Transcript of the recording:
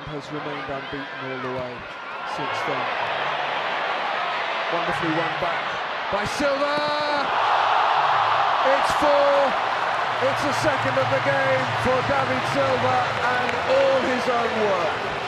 has remained unbeaten all the way since then. Wonderfully won back by Silva. It's 4. It's a second of the game for David Silva and all his own work.